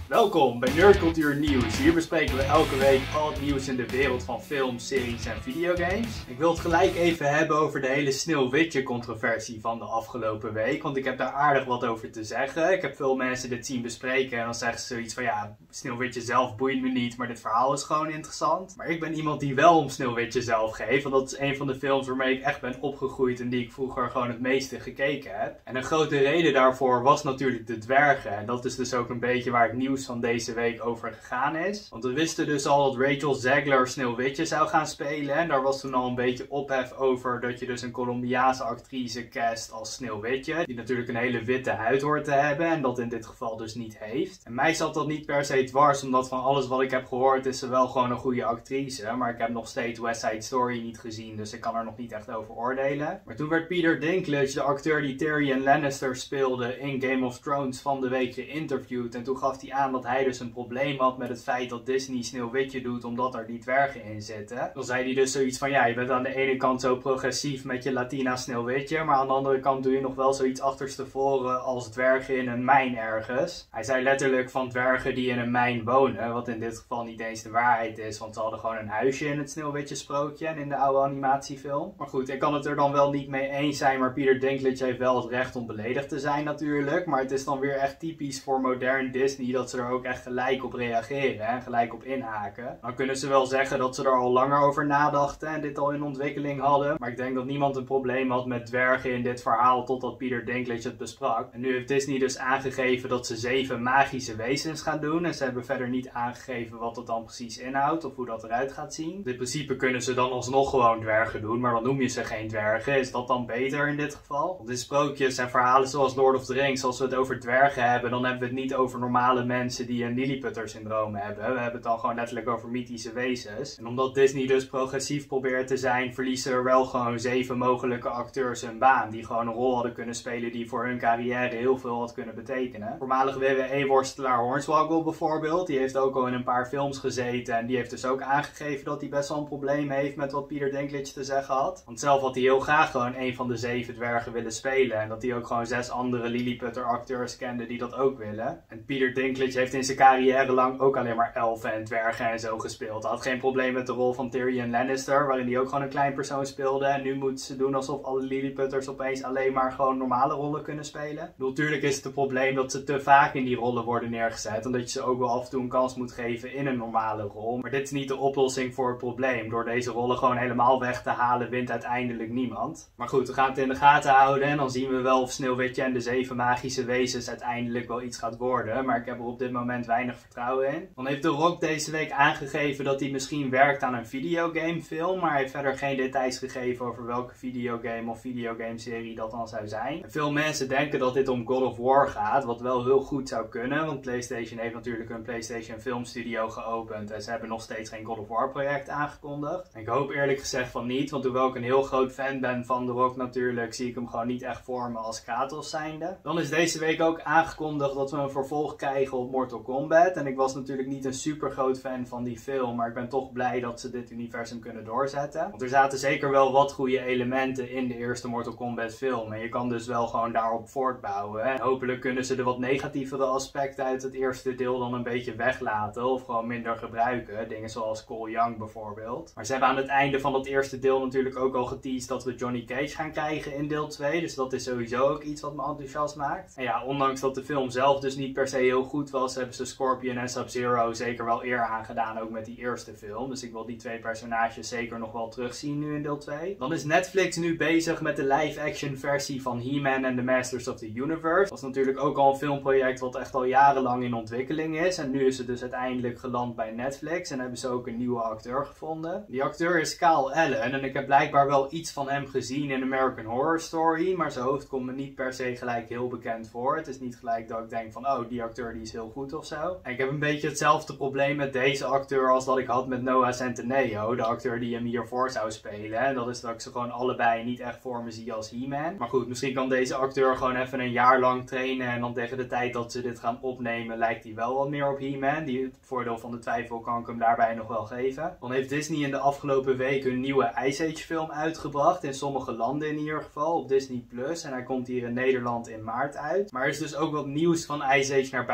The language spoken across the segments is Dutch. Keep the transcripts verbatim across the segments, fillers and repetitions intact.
Welkom bij Nerdcultuur Nieuws. Hier bespreken we elke week al het nieuws in de wereld van films, series en videogames. Ik wil het gelijk even hebben over de hele Sneeuwwitje-controversie van de afgelopen week. Want ik heb daar aardig wat over te zeggen. Ik heb veel mensen dit zien bespreken en dan zeggen ze zoiets van ja, Sneeuwwitje zelf boeit me niet, maar dit verhaal is gewoon interessant. Maar ik ben iemand die wel om Sneeuwwitje zelf geeft. Want dat is een van de films waarmee ik echt ben opgegroeid en die ik vroeger gewoon het meeste gekeken heb. En een grote reden daarvoor was natuurlijk de dwergen. En dat is dus ook een beetje waar het nieuws van deze week over gegaan is. Want we wisten dus al dat Rachel Zegler Sneeuwwitje zou gaan spelen. En daar was toen al een beetje ophef over dat je dus een Colombiaanse actrice cast als Sneeuwwitje. Die natuurlijk een hele witte huid hoort te hebben. En dat in dit geval dus niet heeft. En mij zat dat niet per se dwars. Omdat van alles wat ik heb gehoord is ze wel gewoon een goede actrice. Maar ik heb nog steeds West Side Story niet gezien. Dus ik kan er nog niet echt over oordelen. Maar toen werd Peter Dinklage, de acteur die Tyrion Lannister speelde in Game of Thrones, van de week geïnterviewd. En toen gaf hij aan dat hij dus een probleem had met het feit dat Disney Sneeuwwitje doet omdat er die dwergen in zitten. Dan zei hij dus zoiets van ja, je bent aan de ene kant zo progressief met je Latina Sneeuwwitje, maar aan de andere kant doe je nog wel zoiets achterstevoren als dwergen in een mijn ergens. Hij zei letterlijk van dwergen die in een mijn wonen, wat in dit geval niet eens de waarheid is, want ze hadden gewoon een huisje in het Sneeuwwitje sprookje en in de oude animatiefilm. Maar goed, ik kan het er dan wel niet mee eens zijn, maar Peter Dinklage heeft wel het recht om beledigd te zijn natuurlijk, maar het is dan weer echt typisch voor modern Disney dat ze er ook echt gelijk op reageren en gelijk op inhaken. Dan kunnen ze wel zeggen dat ze er al langer over nadachten en dit al in ontwikkeling hadden. Maar ik denk dat niemand een probleem had met dwergen in dit verhaal totdat Peter Dinklage het besprak. En nu heeft Disney dus aangegeven dat ze zeven magische wezens gaan doen. En ze hebben verder niet aangegeven wat dat dan precies inhoudt of hoe dat eruit gaat zien. In principe kunnen ze dan alsnog gewoon dwergen doen, maar dan noem je ze geen dwergen. Is dat dan beter in dit geval? Want in sprookjes en verhalen zoals Lord of the Rings, als we het over dwergen hebben, dan hebben we het niet over normale mensen die een Lilliputter-syndroom hebben. We hebben het dan gewoon letterlijk over mythische wezens. En omdat Disney dus progressief probeert te zijn, verliezen er wel gewoon zeven mogelijke acteurs hun baan. Die gewoon een rol hadden kunnen spelen die voor hun carrière heel veel had kunnen betekenen. Voormalig W W E-worstelaar Hornswoggle bijvoorbeeld. Die heeft ook al in een paar films gezeten. En die heeft dus ook aangegeven dat hij best wel een probleem heeft met wat Peter Dinklage te zeggen had. Want zelf had hij heel graag gewoon een van de zeven dwergen willen spelen. En dat hij ook gewoon zes andere Lilliputter-acteurs kende die dat ook willen. En Peter Dinklage heeft in zijn carrière lang ook alleen maar elfen en dwergen en zo gespeeld. Hij had geen probleem met de rol van Tyrion Lannister, waarin hij ook gewoon een klein persoon speelde. En nu moeten ze doen alsof alle Lilliputters opeens alleen maar gewoon normale rollen kunnen spelen. Natuurlijk is het een probleem dat ze te vaak in die rollen worden neergezet, omdat je ze ook wel af en toe een kans moet geven in een normale rol. Maar dit is niet de oplossing voor het probleem. Door deze rollen gewoon helemaal weg te halen, wint uiteindelijk niemand. Maar goed, we gaan het in de gaten houden en dan zien we wel of Sneeuwwitje en de zeven magische wezens uiteindelijk wel iets gaat worden. Maar ik heb er op dit moment weinig vertrouwen in. Dan heeft The Rock deze week aangegeven dat hij misschien werkt aan een videogamefilm, maar hij heeft verder geen details gegeven over welke videogame of videogameserie dat dan zou zijn. En veel mensen denken dat dit om God of War gaat, wat wel heel goed zou kunnen, want PlayStation heeft natuurlijk een PlayStation filmstudio geopend en ze hebben nog steeds geen God of War project aangekondigd. En ik hoop eerlijk gezegd van niet, want hoewel ik een heel groot fan ben van The Rock natuurlijk, zie ik hem gewoon niet echt voor me als Kratos zijnde. Dan is deze week ook aangekondigd dat we een vervolg krijgen op Mortal Kombat. En ik was natuurlijk niet een super groot fan van die film, maar ik ben toch blij dat ze dit universum kunnen doorzetten. Want er zaten zeker wel wat goede elementen in de eerste Mortal Kombat film. En je kan dus wel gewoon daarop voortbouwen. En hopelijk kunnen ze de wat negatievere aspecten uit het eerste deel dan een beetje weglaten. Of gewoon minder gebruiken. Dingen zoals Cole Young bijvoorbeeld. Maar ze hebben aan het einde van dat eerste deel natuurlijk ook al geteased dat we Johnny Cage gaan krijgen in deel twee. Dus dat is sowieso ook iets wat me enthousiast maakt. En ja, ondanks dat de film zelf dus niet per se heel goed was, hebben ze Scorpion en Sub-Zero zeker wel eer aangedaan, ook met die eerste film. Dus ik wil die twee personages zeker nog wel terugzien nu in deel twee. Dan is Netflix nu bezig met de live-action versie van He-Man and the Masters of the Universe. Dat is natuurlijk ook al een filmproject wat echt al jarenlang in ontwikkeling is. En nu is het dus uiteindelijk geland bij Netflix en hebben ze ook een nieuwe acteur gevonden. Die acteur is Kyle Allen en ik heb blijkbaar wel iets van hem gezien in American Horror Story, maar zijn hoofd komt me niet per se gelijk heel bekend voor. Het is niet gelijk dat ik denk van oh, die acteur die is heel goed of zo. En ik heb een beetje hetzelfde probleem met deze acteur als dat ik had met Noah Centineo, de acteur die hem hiervoor zou spelen. En dat is dat ik ze gewoon allebei niet echt voor me zie als He-Man. Maar goed, misschien kan deze acteur gewoon even een jaar lang trainen en dan tegen de tijd dat ze dit gaan opnemen lijkt hij wel wat meer op He-Man. Die, het voordeel van de twijfel kan ik hem daarbij nog wel geven. Dan heeft Disney in de afgelopen week een nieuwe Ice Age film uitgebracht. In sommige landen in ieder geval, op Disney Plus. En hij komt hier in Nederland in maart uit. Maar er is dus ook wat nieuws van Ice Age naar buiten gekomen.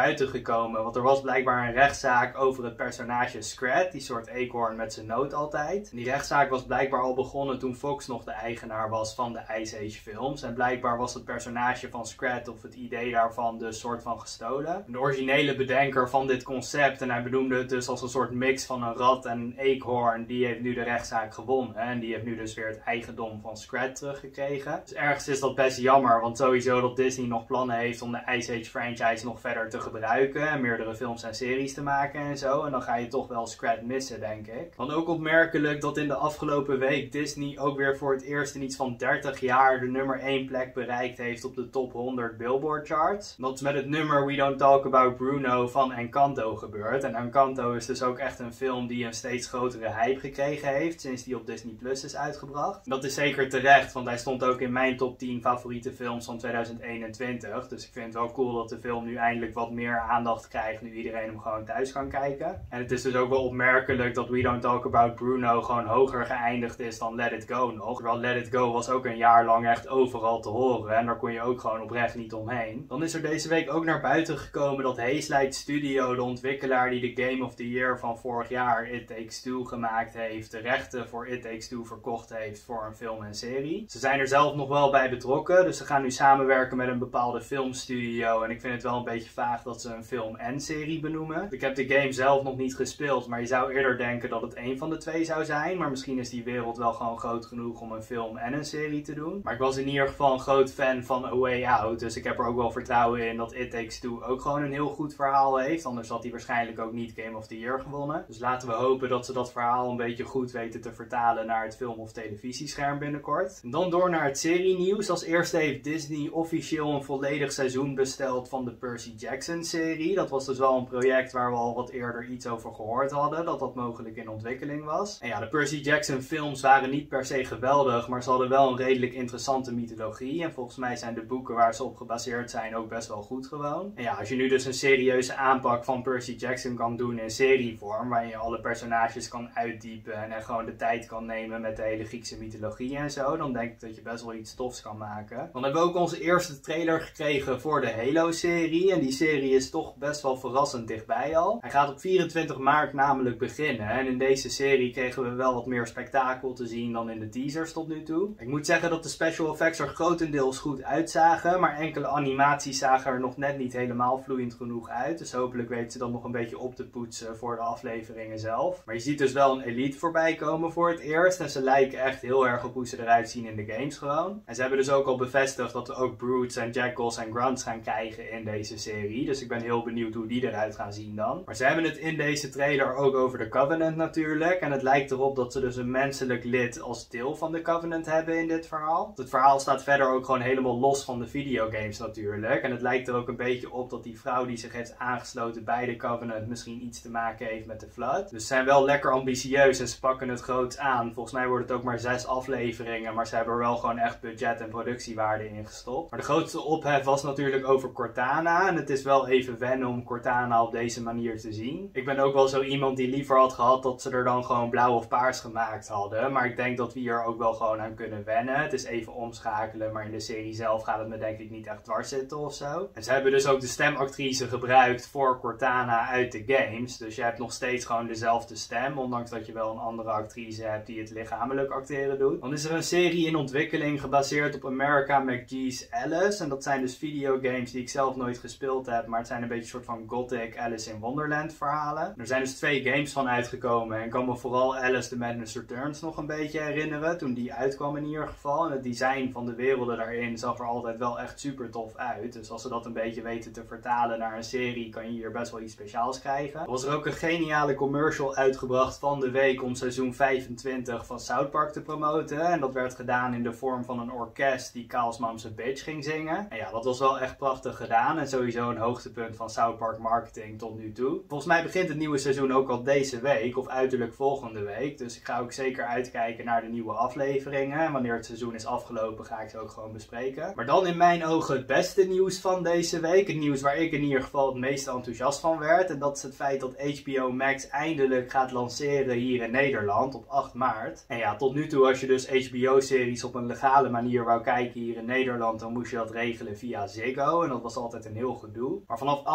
gekomen. Want er was blijkbaar een rechtszaak over het personage Scrat, die soort eekhoorn met zijn noot altijd. En die rechtszaak was blijkbaar al begonnen toen Fox nog de eigenaar was van de Ice Age films. En blijkbaar was het personage van Scrat of het idee daarvan dus soort van gestolen. De originele bedenker van dit concept, en hij benoemde het dus als een soort mix van een rat en een eekhoorn, die heeft nu de rechtszaak gewonnen. En die heeft nu dus weer het eigendom van Scrat teruggekregen. Dus ergens is dat best jammer, want sowieso dat Disney nog plannen heeft om de Ice Age franchise nog verder te gebruiken. En meerdere films en series te maken en zo. En dan ga je toch wel Scrat missen, denk ik. Want ook opmerkelijk dat in de afgelopen week Disney ook weer voor het eerst in iets van dertig jaar de nummer één plek bereikt heeft op de top honderd Billboard charts. Dat is met het nummer We Don't Talk About Bruno van Encanto gebeurd. En Encanto is dus ook echt een film die een steeds grotere hype gekregen heeft sinds die op Disney Plus is uitgebracht. Dat is zeker terecht, want hij stond ook in mijn top tien favoriete films van tweeduizend eenentwintig. Dus ik vind het wel cool dat de film nu eindelijk wat meer aandacht krijgt, nu iedereen hem gewoon thuis kan kijken. En het is dus ook wel opmerkelijk dat We Don't Talk About Bruno gewoon hoger geëindigd is dan Let It Go nog. Terwijl Let It Go was ook een jaar lang echt overal te horen en daar kon je ook gewoon oprecht niet omheen. Dan is er deze week ook naar buiten gekomen dat Hazelight Studio, de ontwikkelaar die de Game of the Year van vorig jaar It Takes Two gemaakt heeft, de rechten voor It Takes Two verkocht heeft voor een film en serie. Ze zijn er zelf nog wel bij betrokken, dus ze gaan nu samenwerken met een bepaalde filmstudio en ik vind het wel een beetje vaag dat ze een film en serie benoemen. Ik heb de game zelf nog niet gespeeld, maar je zou eerder denken dat het één van de twee zou zijn, maar misschien is die wereld wel gewoon groot genoeg om een film en een serie te doen. Maar ik was in ieder geval een groot fan van A Way Out, dus ik heb er ook wel vertrouwen in dat It Takes Two ook gewoon een heel goed verhaal heeft, anders had hij waarschijnlijk ook niet Game of the Year gewonnen. Dus laten we hopen dat ze dat verhaal een beetje goed weten te vertalen naar het film- of televisiescherm binnenkort. En dan door naar het serienieuws. Als eerste heeft Disney officieel een volledig seizoen besteld van de Percy Jackson serie. Dat was dus wel een project waar we al wat eerder iets over gehoord hadden, dat dat mogelijk in ontwikkeling was. En ja, de Percy Jackson films waren niet per se geweldig, maar ze hadden wel een redelijk interessante mythologie. En volgens mij zijn de boeken waar ze op gebaseerd zijn ook best wel goed gewoon. En ja, als je nu dus een serieuze aanpak van Percy Jackson kan doen in serievorm, waar je alle personages kan uitdiepen en gewoon de tijd kan nemen met de hele Griekse mythologie en zo, dan denk ik dat je best wel iets tofs kan maken. Dan hebben we ook onze eerste trailer gekregen voor de Halo-serie. En die serie is toch best wel verrassend dichtbij al. Hij gaat op vierentwintig maart namelijk beginnen. En in deze serie kregen we wel wat meer spektakel te zien dan in de teasers tot nu toe. Ik moet zeggen dat de special effects er grotendeels goed uitzagen, maar enkele animaties zagen er nog net niet helemaal vloeiend genoeg uit. Dus hopelijk weten ze dat nog een beetje op te poetsen voor de afleveringen zelf. Maar je ziet dus wel een Elite voorbij komen voor het eerst. En ze lijken echt heel erg op hoe ze eruit zien in de games gewoon. En ze hebben dus ook al bevestigd dat we ook Brutes en Jackals en Grunts gaan krijgen in deze serie. Dus ik ben heel benieuwd hoe die eruit gaan zien dan. Maar ze hebben het in deze trailer ook over de Covenant natuurlijk. En het lijkt erop dat ze dus een menselijk lid als deel van de Covenant hebben in dit verhaal. Het verhaal staat verder ook gewoon helemaal los van de videogames natuurlijk. En het lijkt er ook een beetje op dat die vrouw die zich heeft aangesloten bij de Covenant misschien iets te maken heeft met de Flood. Dus ze zijn wel lekker ambitieus en ze pakken het groots aan. Volgens mij wordt het ook maar zes afleveringen, maar ze hebben er wel gewoon echt budget en productiewaarde in gestopt. Maar de grootste ophef was natuurlijk over Cortana. En het is wel even wennen om Cortana op deze manier te zien. Ik ben ook wel zo iemand die liever had gehad dat ze er dan gewoon blauw of paars gemaakt hadden. Maar ik denk dat we hier ook wel gewoon aan kunnen wennen. Het is even omschakelen, maar in de serie zelf gaat het me denk ik niet echt dwars zitten of zo. En ze hebben dus ook de stemactrice gebruikt voor Cortana uit de games. Dus je hebt nog steeds gewoon dezelfde stem, ondanks dat je wel een andere actrice hebt die het lichamelijk acteren doet. Dan is er een serie in ontwikkeling gebaseerd op America McGee's Alice. En dat zijn dus videogames die ik zelf nooit gespeeld heb, maar het zijn een beetje een soort van gothic Alice in Wonderland verhalen. Er zijn dus twee games van uitgekomen en ik kan me vooral Alice the Madness Returns nog een beetje herinneren, toen die uitkwam in ieder geval. En het design van de werelden daarin zag er altijd wel echt super tof uit. Dus als ze dat een beetje weten te vertalen naar een serie, kan je hier best wel iets speciaals krijgen. Er was er ook een geniale commercial uitgebracht van de week om seizoen vijfentwintig van South Park te promoten. En dat werd gedaan in de vorm van een orkest die Kyle's Mom's a Bitch ging zingen. En ja, dat was wel echt prachtig gedaan en sowieso een hoogtepunt van South Park marketing tot nu toe. Volgens mij begint het nieuwe seizoen ook al deze week of uiterlijk volgende week. Dus ik ga ook zeker uitkijken naar de nieuwe afleveringen. En wanneer het seizoen is afgelopen ga ik ze ook gewoon bespreken. Maar dan in mijn ogen het beste nieuws van deze week. Het nieuws waar ik in ieder geval het meest enthousiast van werd. En dat is het feit dat H B O Max eindelijk gaat lanceren hier in Nederland op acht maart. En ja, tot nu toe als je dus H B O-series op een legale manier wou kijken hier in Nederland, dan moest je dat regelen via Ziggo. En dat was altijd een heel gedoe. Maar vanaf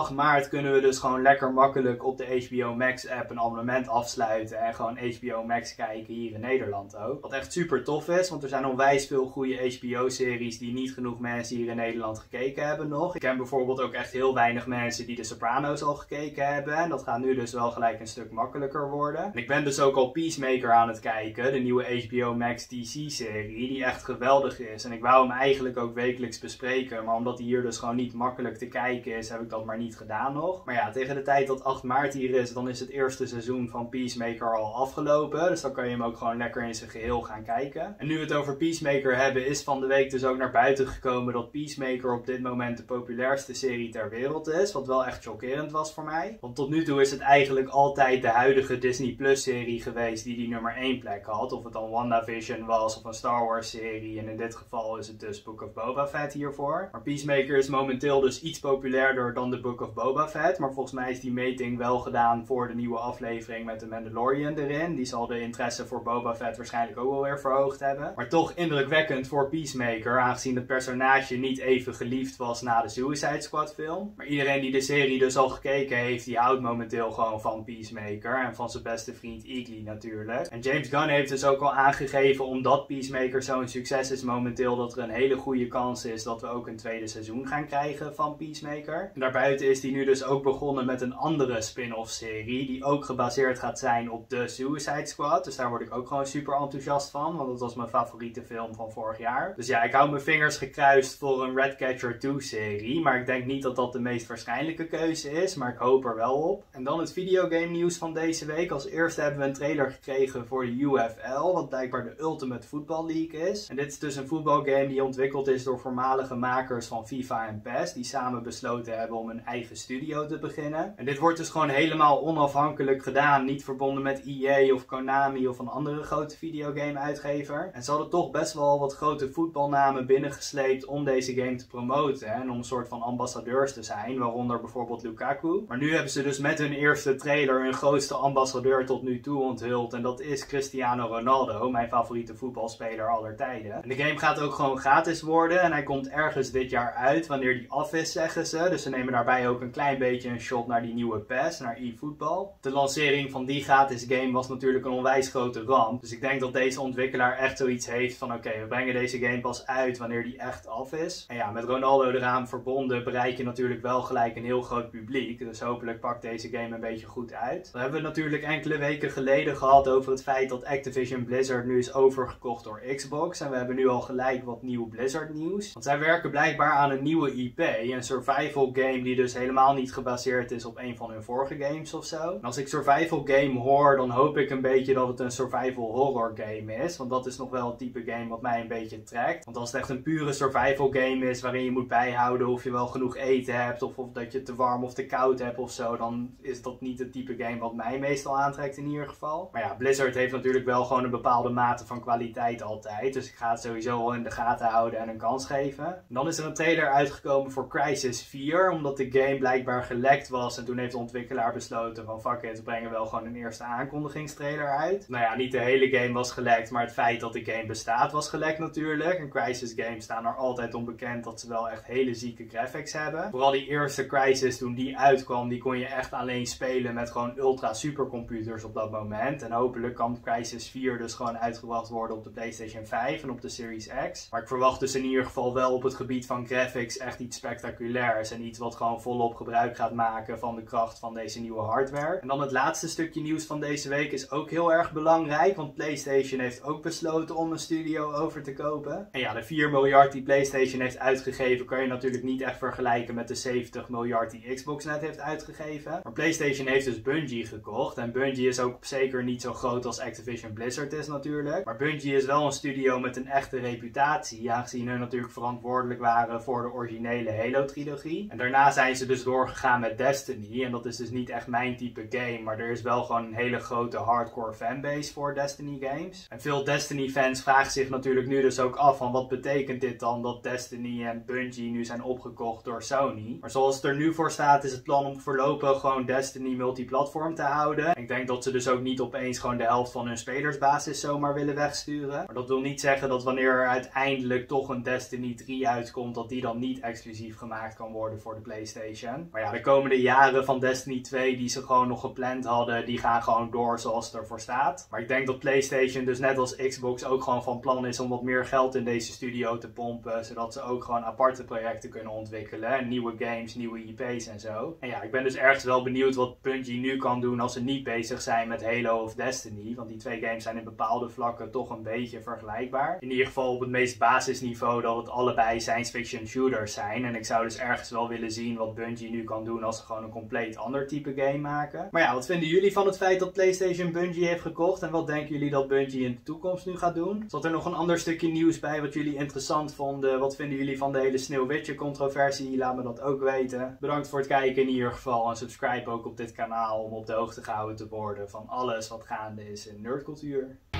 acht maart kunnen we dus gewoon lekker makkelijk op de H B O Max app een abonnement afsluiten en gewoon H B O Max kijken hier in Nederland ook. Wat echt super tof is, want er zijn onwijs veel goede H B O-series die niet genoeg mensen hier in Nederland gekeken hebben nog. Ik ken bijvoorbeeld ook echt heel weinig mensen die de Sopranos al gekeken hebben en dat gaat nu dus wel gelijk een stuk makkelijker worden. En ik ben dus ook al Peacemaker aan het kijken, de nieuwe H B O Max D C-serie, die echt geweldig is. En ik wou hem eigenlijk ook wekelijks bespreken, maar omdat hij hier dus gewoon niet makkelijk te kijken is, heb ik dat maar niet gedaan nog. Maar ja, tegen de tijd dat acht maart hier is, dan is het eerste seizoen van Peacemaker al afgelopen. Dus dan kan je hem ook gewoon lekker in zijn geheel gaan kijken. En nu we het over Peacemaker hebben, is van de week dus ook naar buiten gekomen dat Peacemaker op dit moment de populairste serie ter wereld is. Wat wel echt chockerend was voor mij. Want tot nu toe is het eigenlijk altijd de huidige Disney Plus serie geweest die die nummer één plek had. Of het dan WandaVision was of een Star Wars serie. En in dit geval is het dus Book of Boba Fett hiervoor. Maar Peacemaker is momenteel dus iets populairder dan de Book of Boba Fett. Maar volgens mij is die meting wel gedaan voor de nieuwe aflevering met de Mandalorian erin. Die zal de interesse voor Boba Fett waarschijnlijk ook wel weer verhoogd hebben. Maar toch indrukwekkend voor Peacemaker, aangezien het personage niet even geliefd was na de Suicide Squad film. Maar iedereen die de serie dus al gekeken heeft, die houdt momenteel gewoon van Peacemaker. En van zijn beste vriend Eagly natuurlijk. En James Gunn heeft dus ook al aangegeven, omdat Peacemaker zo'n succes is momenteel, dat er een hele goede kans is dat we ook een tweede seizoen gaan krijgen van Peacemaker. En daarbuiten is hij nu dus ook begonnen met een andere spin-off serie, die ook gebaseerd gaat zijn op de Suicide Squad. Dus daar word ik ook gewoon super enthousiast van, want dat was mijn favoriete film van vorig jaar. Dus ja, ik hou mijn vingers gekruist voor een Ratcatcher twee serie, maar ik denk niet dat dat de meest waarschijnlijke keuze is, maar ik hoop er wel op. En dan het videogame nieuws van deze week. Als eerste hebben we een trailer gekregen voor de U F L, wat blijkbaar de Ultimate Football League is. En dit is dus een voetbalgame die ontwikkeld is door voormalige makers van FIFA en P E S, die samen besloten hebben om een eigen studio te beginnen. En dit wordt dus gewoon helemaal onafhankelijk gedaan, niet verbonden met E A of Konami of een andere grote videogame uitgever. En ze hadden toch best wel wat grote voetbalnamen binnengesleept om deze game te promoten en om een soort van ambassadeurs te zijn, waaronder bijvoorbeeld Lukaku. Maar nu hebben ze dus met hun eerste trailer hun grootste ambassadeur tot nu toe onthuld en dat is Cristiano Ronaldo, mijn favoriete voetbalspeler aller tijden. En de game gaat ook gewoon gratis worden en hij komt ergens dit jaar uit wanneer die af is, zeggen ze. Dus ze nemen daarbij ook een klein beetje een shot naar die nieuwe P E S, naar eFootball. De lancering van die gratis game was natuurlijk een onwijs grote ramp. Dus ik denk dat deze ontwikkelaar echt zoiets heeft van oké, okay, we brengen deze game pas uit wanneer die echt af is. En ja, met Ronaldo eraan verbonden bereik je natuurlijk wel gelijk een heel groot publiek. Dus hopelijk pakt deze game een beetje goed uit. We hebben het natuurlijk enkele weken geleden gehad over het feit dat Activision Blizzard nu is overgekocht door Xbox. En we hebben nu al gelijk wat nieuw Blizzard nieuws. Want zij werken blijkbaar aan een nieuwe I P, een survival game die dus helemaal niet gebaseerd is op een van hun vorige games of zo. En als ik survival game hoor, dan hoop ik een beetje dat het een survival horror game is. Want dat is nog wel het type game wat mij een beetje trekt. Want als het echt een pure survival game is waarin je moet bijhouden of je wel genoeg eten hebt of, of dat je te warm of te koud hebt of zo, dan is dat niet het type game wat mij meestal aantrekt in ieder geval. Maar ja, Blizzard heeft natuurlijk wel gewoon een bepaalde mate van kwaliteit altijd. Dus ik ga het sowieso wel in de gaten houden en een kans geven. En dan is er een trailer uitgekomen voor Crysis vier, omdat de game blijkbaar gelekt was en toen heeft de ontwikkelaar besloten van fuck it, we brengen wel gewoon een eerste aankondigingstrailer uit. Nou ja, niet de hele game was gelekt, maar het feit dat de game bestaat was gelekt natuurlijk. En Crysis games staan er altijd onbekend dat ze wel echt hele zieke graphics hebben. Vooral die eerste Crysis, toen die uitkwam, die kon je echt alleen spelen met gewoon ultra supercomputers op dat moment. En hopelijk kan Crysis vier dus gewoon uitgebracht worden op de PlayStation vijf en op de Series X. Maar ik verwacht dus in ieder geval wel op het gebied van graphics echt iets spectaculairs. En iets wat gewoon volop gebruik gaat maken van de kracht van deze nieuwe hardware. En dan het laatste stukje nieuws van deze week is ook heel erg belangrijk. Want PlayStation heeft ook besloten om een studio over te kopen. En ja, de vier miljard die PlayStation heeft uitgegeven kan je natuurlijk niet echt vergelijken met de zeventig miljard die Xbox net heeft uitgegeven. Maar PlayStation heeft dus Bungie gekocht. En Bungie is ook zeker niet zo groot als Activision Blizzard is natuurlijk. Maar Bungie is wel een studio met een echte reputatie, aangezien hun natuurlijk verantwoordelijk waren voor de originele Halo-trilogie. En daarna zijn ze dus doorgegaan met Destiny. En dat is dus niet echt mijn type game, maar er is wel gewoon een hele grote hardcore fanbase voor Destiny games. En veel Destiny-fans vragen zich natuurlijk nu dus ook af van wat betekent dit dan dat Destiny en Bungie nu zijn opgekocht door Sony. Maar zoals het er nu voor staat is het plan om voorlopig gewoon Destiny multiplatform te houden. Ik denk dat ze dus ook niet opeens gewoon de helft van hun spelersbasis zomaar willen wegsturen. Maar dat wil niet zeggen dat wanneer er uiteindelijk toch een Destiny drie uitkomt, dat die dan niet exclusief gemaakt kan worden voor de PlayStation. PlayStation. Maar ja, de komende jaren van Destiny twee die ze gewoon nog gepland hadden, die gaan gewoon door zoals het ervoor staat. Maar ik denk dat PlayStation dus net als Xbox ook gewoon van plan is om wat meer geld in deze studio te pompen, zodat ze ook gewoon aparte projecten kunnen ontwikkelen. Nieuwe games, nieuwe I P's en zo. En ja, ik ben dus ergens wel benieuwd wat Bungie nu kan doen als ze niet bezig zijn met Halo of Destiny. Want die twee games zijn in bepaalde vlakken toch een beetje vergelijkbaar. In ieder geval op het meest basisniveau dat het allebei science fiction shooters zijn. En ik zou dus ergens wel willen zien wat Bungie nu kan doen als ze gewoon een compleet ander type game maken. Maar ja, wat vinden jullie van het feit dat PlayStation Bungie heeft gekocht? En wat denken jullie dat Bungie in de toekomst nu gaat doen? Zat er nog een ander stukje nieuws bij wat jullie interessant vonden? Wat vinden jullie van de hele Sneeuwwitje controversie? Laat me dat ook weten. Bedankt voor het kijken in ieder geval. En subscribe ook op dit kanaal om op de hoogte gehouden te worden van alles wat gaande is in nerdcultuur.